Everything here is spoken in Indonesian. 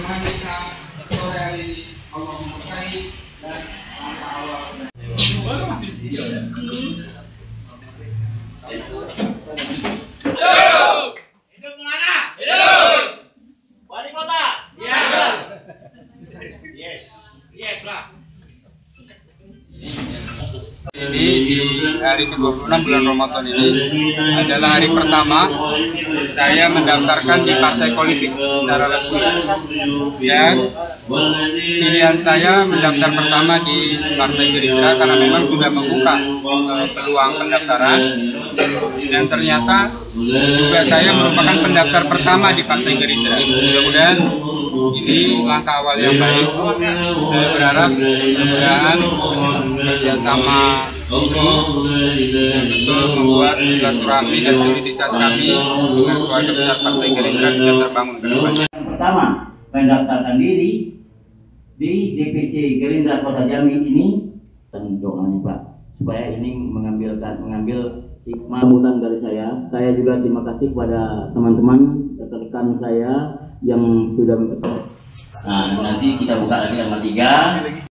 Tuhan kita sore hari ini Allah memberkahi dan langkah awal. Hidup mana? Hidup. Wali kota? Iya. Yes. Yes, Pak. Ini di hari ke-26 bulan Ramadan ini adalah hari pertama saya mendaftarkan di partai politik secara resmi, dan pilihan saya mendaftar pertama di Partai Gerindra karena memang sudah membuka peluang pendaftaran, dan ternyata juga saya merupakan pendaftar pertama di Partai Gerindra. Mudah-mudahan ini langkah awal yang baik. Saya berharap mudah-mudahan kerjasama ini betul membuat silaturahmi dan soliditas kami dengan keluarga besar Partai Gerindra bisa terbangun ke depan. Yang pertama, mendaftarkan diri di DPC Gerindra Kota Jambi ini, dan doanya Pak, supaya ini mengambil hikmah dari saya. Saya juga terima kasih kepada teman-teman rekan saya yang sudah. Nah, nanti kita buka lagi tanggal 3.